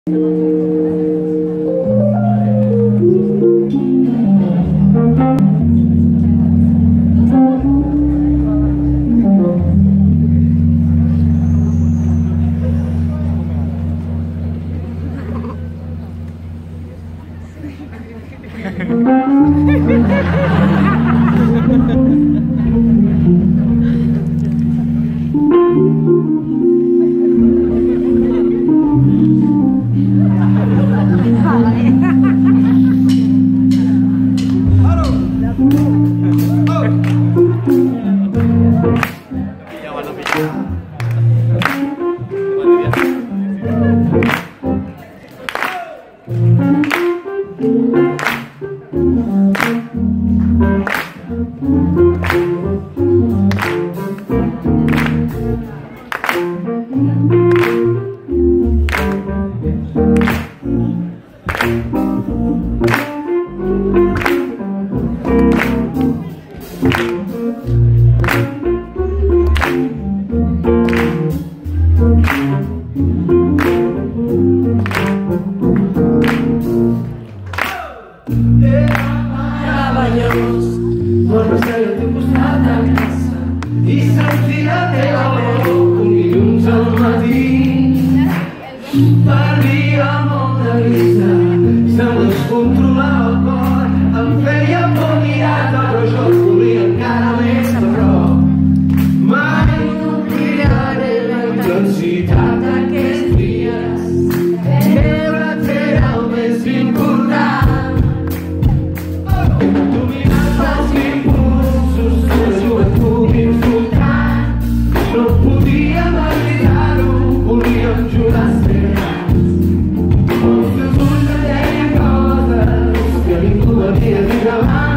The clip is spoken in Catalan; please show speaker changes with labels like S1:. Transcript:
S1: Vorrei el teu costat a casa i sentir la teva olor un dilluns al matí. Perdia molt de vista, se no es controlava el cor, em feia por mirar-te, però jo et volia encara més a prop. Mai no oblidaré la intensitat d'aquests dies, veure't era el més important. No podíem evitar-ho, volíem jurar ser grans. Els teus ulls em deien coses que ningú havia dit abans.